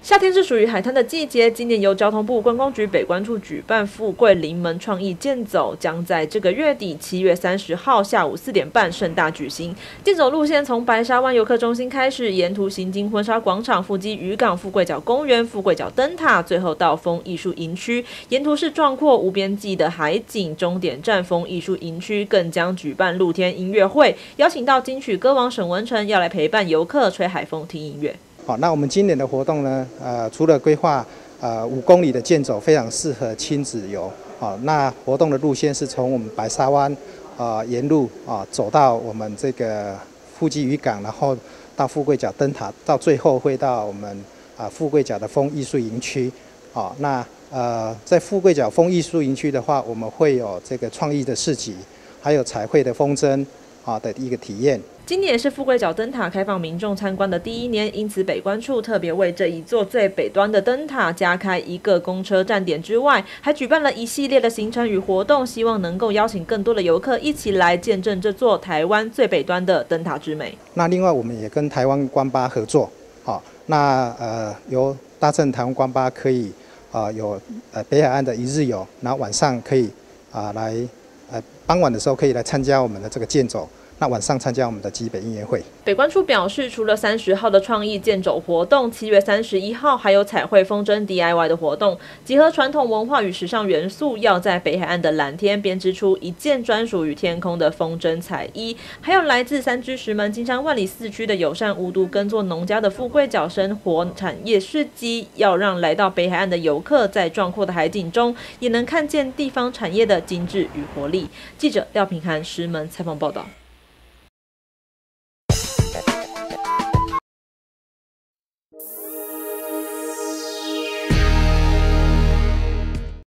夏天是属于海滩的季节，今年由交通部观光局北关处举办富贵临门创意健走，将在这个月底7月30号下午4点半盛大举行。健走路线从白沙湾游客中心开始，沿途行经婚纱广场、富基渔港、富贵角公园、富贵角灯塔，最后到风艺术营区。沿途是壮阔无边际的海景，终点站风艺术营区更将举办露天音乐会，邀请到金曲歌王沈文程要来陪伴游客吹海风、听音乐。 好，那我们今年的活动呢，除了规划5公里的健走，非常适合亲子游。好，那活动的路线是从我们白沙湾沿路走到我们这个富基渔港，然后到富贵角灯塔，到最后会到我们富贵角的风艺术营区。好，那在富贵角风艺术营区的话，我们会有这个创意的市集，还有彩绘的风筝的一个体验。 今年是富贵角灯塔开放民众参观的第1年，因此北关处特别为这一座最北端的灯塔加开1个公车站点之外，还举办了一系列的行程与活动，希望能够邀请更多的游客一起来见证这座台湾最北端的灯塔之美。 那另外我们也跟台湾观巴合作，好，那由搭乘台湾观巴可以有北海岸的一日游，然后晚上可以来傍晚的时候可以来参加我们的这个健走。那晚上参加我们的基北音乐会。 北关处表示，除了30号的创意健走活动，7月31号还有彩绘风筝 DIY 的活动，结合传统文化与时尚元素，要在北海岸的蓝天编织出一件专属于天空的风筝彩衣。还有来自3支石门、金山、万里4区的友善无毒耕作农家的富贵角生活产业市集，要让来到北海岸的游客在壮阔的海景中，也能看见地方产业的精致与活力。记者廖品涵石门采访报道。